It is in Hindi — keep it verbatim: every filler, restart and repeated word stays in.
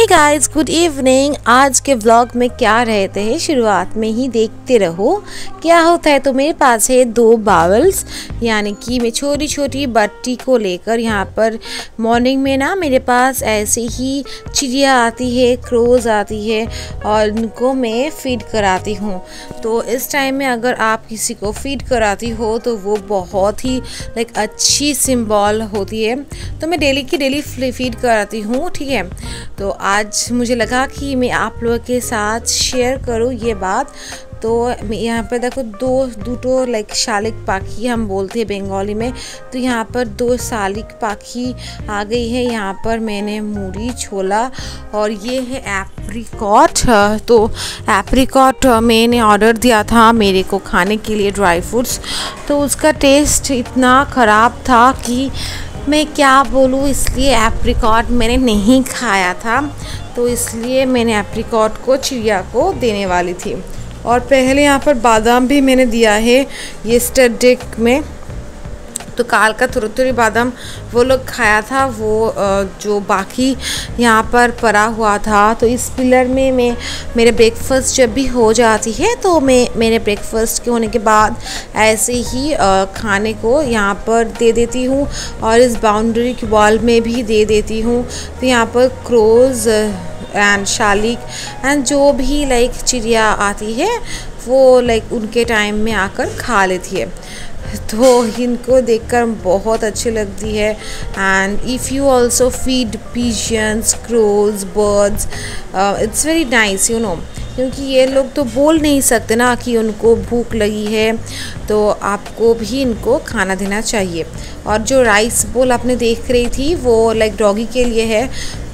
Guys, good evening. आज के व्लॉग में क्या रहते हैं शुरुआत में ही देखते रहो। क्या होता है तो मेरे पास है दो बाउल्स, यानी कि मैं छोटी छोटी बट्टी को लेकर यहाँ पर मॉर्निंग में ना मेरे पास ऐसे ही चिड़िया आती है, क्रोज आती है और उनको मैं फीड कराती हूँ। तो इस टाइम में अगर आप किसी को फीड कराती हो तो वो बहुत ही लाइक अच्छी सिंबल होती है। तो मैं डेली की डेली फीड कराती हूँ, ठीक है। तो आज मुझे लगा कि मैं आप लोगों के साथ शेयर करूँ ये बात। तो यहाँ पर देखो दो दूटो लाइक शालिक पाखी हम बोलते हैं बंगाली में। तो यहाँ पर दो शालिक पाखी आ गई है। यहाँ पर मैंने मूरी छोला और ये है एप्रिकॉट। तो एप्रिकॉट मैंने ऑर्डर दिया था मेरे को खाने के लिए, ड्राई फ्रूट्स। तो उसका टेस्ट इतना ख़राब था कि मैं क्या बोलूँ, इसलिए एप्रिकॉट मैंने नहीं खाया था। तो इसलिए मैंने एप्रिकॉट को चिड़िया को देने वाली थी। और पहले यहाँ पर बादाम भी मैंने दिया है येस्टरडे में। तो काल का थोड़ी थोड़ी बादाम वो लोग खाया था, वो जो बाकी यहाँ पर पड़ा हुआ था। तो इस पिलर में मैं मेरे ब्रेकफास्ट जब भी हो जाती है तो मैं मेरे ब्रेकफास्ट के होने के बाद ऐसे ही खाने को यहाँ पर दे देती हूँ और इस बाउंड्री की वॉल में भी दे देती हूँ। तो यहाँ पर क्रोज एंड शालिक एंड जो भी लाइक चिड़िया आती है वो लाइक उनके टाइम में आकर खा लेती है। तो इनको देखकर बहुत अच्छी लगती है। And if you also feed pigeons, crows, birds, it's very nice you know, क्योंकि ये लोग तो बोल नहीं सकते ना कि उनको भूख लगी है। तो आपको भी इनको खाना देना चाहिए। और जो राइस बोल आपने देख रही थी वो लाइक डॉगी के लिए है।